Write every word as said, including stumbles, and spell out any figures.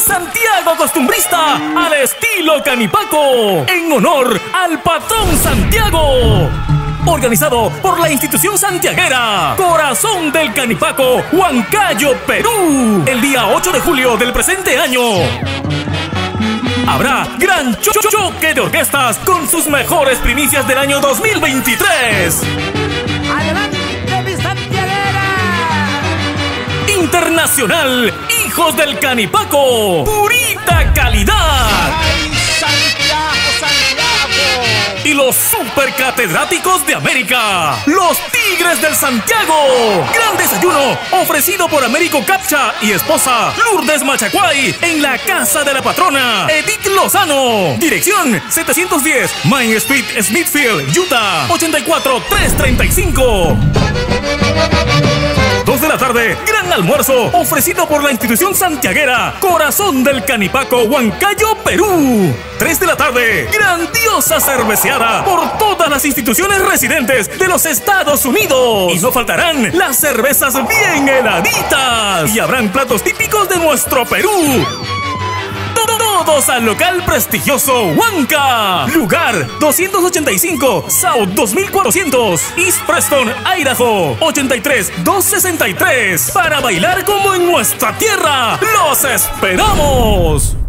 Santiago costumbrista al estilo Canipaco, en honor al patrón Santiago. Organizado por la institución santiaguera Corazón del Canipaco, Huancayo, Perú, el día ocho de julio del presente año. Habrá gran cho cho choque de orquestas con sus mejores primicias del año dos mil veintitrés. ¡Adelante, mi santiaguera! Internacional, Hijos del Canipaco, purita calidad. ¡Ay, Santiago, Santiago! Y los supercatedráticos de América, los Tigres del Santiago. Gran desayuno ofrecido por Américo Capcha y esposa Lourdes Machacuay en la casa de la patrona Edith Lozano. Dirección setecientos diez Main Street, Smithfield, Utah, ochenta y cuatro tres treinta y cinco. dos de la tarde, gran almuerzo ofrecido por la institución santiaguera Corazón del Canipaco, Huancayo, Perú. tres de la tarde, grandiosa cerveceada por todas las instituciones residentes de los Estados Unidos. Y no faltarán las cervezas bien heladitas. Y habrán platos típicos de nuestro Perú. Todos al local prestigioso Huanca. Lugar doscientos ochenta y cinco South dos mil cuatrocientos East Preston, Idaho, ochenta y tres doscientos sesenta y tres. Para bailar como en nuestra tierra. ¡Los esperamos!